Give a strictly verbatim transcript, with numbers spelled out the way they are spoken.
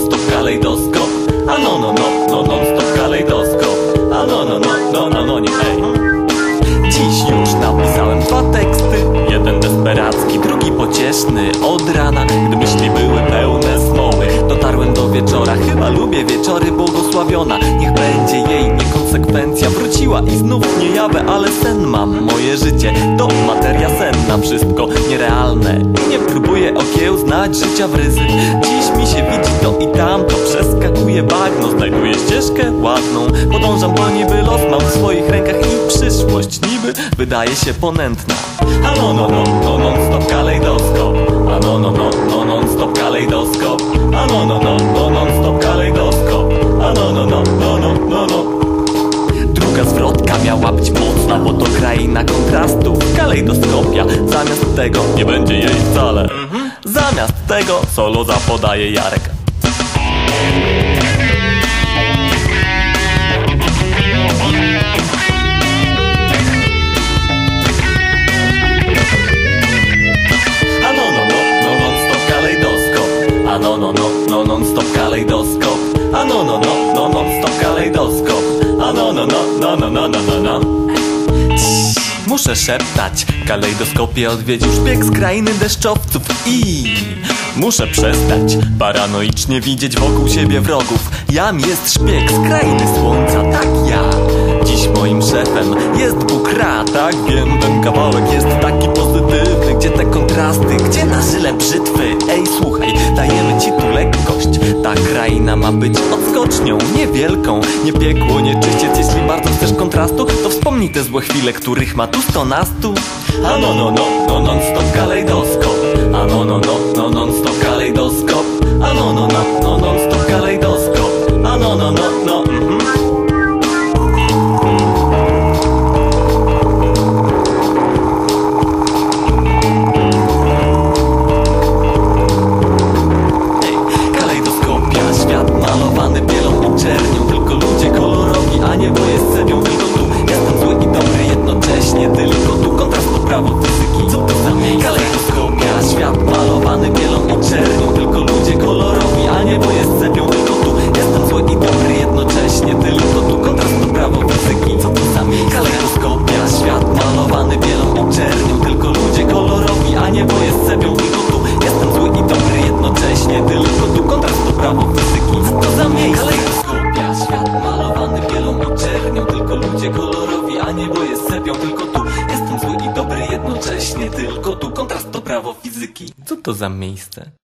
non-stop kalejdoskop. A no no no, no non-stop kalejdoskop. A no no no, no no no nie, ej. Dziś już napisałem dwa teksty. Jeden desperacki, drugi pocieszny. Od rana, gdy myśli były pełne smoły, dotarłem do wieczora. Chyba lubię wieczory, błogosławiona niech będzie jej niekonsekwencja. Wróciła i znów niejawę, ale sen mam. Moje życie to materia senna. Wszystko nierealne i nie próbuję okiełznać życia w ryzyk. Dziś mi się widzi to i tamto. Przeskakuję bagno, znajduję ścieżkę ładną. Podążam, bo niby los mam w swoich rękach i przyszłość niby wydaje się ponętna. A no no no, no non-stop kalejdoskop. A no no no, no non-stop kalejdoskop. A no no no, no non-stop kalejdoskop. A no no no, no no no no. Druga zwrotka miała być mocna, bo to kraina kontrastów. Kalejdoskopia, zamiast tego nie będzie jej wcale. Mhm. Zamiast tego solo zapodaje Jarek. A no no no, no non-stop kalejdoskop. A no no no, no non-stop kalejdoskop. A no no no, no no no no no no. Muszę szeptać, kalejdoskopie odwiedził szpieg z krainy deszczowców i muszę przestać paranoicznie widzieć wokół siebie wrogów. Jam jest szpieg z krainy słońca, tak ja. Dziś moim szefem jest Bóg Ra, tak wiem, ten kawałek jest taki pozytywny. Gdzie te kontrasty, gdzie na żyle brzytwy? Ej słuchaj, dajemy ci tu lekkość. Ta kraina ma być odskocznią, niewielką. Nie piekło, nie czyściec, jeśli bardzo chcesz kontrastu, to wspomnij te złe chwile, których ma tu stonastu. A no no no, no non-stop kalejdoskop. A no no no, no non-stop kalejdoskop. A no no no, no non-stop kalejdoskop. A no no no, no mhm. Malowany bielą i czernią, tylko ludzie kolorowi, a niebo jest cebią. Tylko tu jestem zły i dobry jednocześnie. Tylko tu kontrast to prawo fizyki. Co to za miejsce? Kalejdoskopia, świat malowany bielą i czernią. Tylko ludzie kolorowi, a niebo jest cebią. Tylko tu jestem zły i dobry jednocześnie. Tylko tu kontrast to prawo fizyki. Co to za miejsce? Kalejdoskopia, świat malowany bielą i czernią. Tylko ludzie kolorowi, a niebo jest cebią. Tylko tu jestem zły i dobry jednocześnie. Tylko tu kontrast to prawo fizyki. To za miejsce? Kalejdoskopia, świat malowany bielą i czernią. Tylko ludzie kolorowi, a niebo jest sepią. Tylko tu jestem zły i dobry jednocześnie. Tylko tu kontrast to prawo fizyki. Co to za miejsce?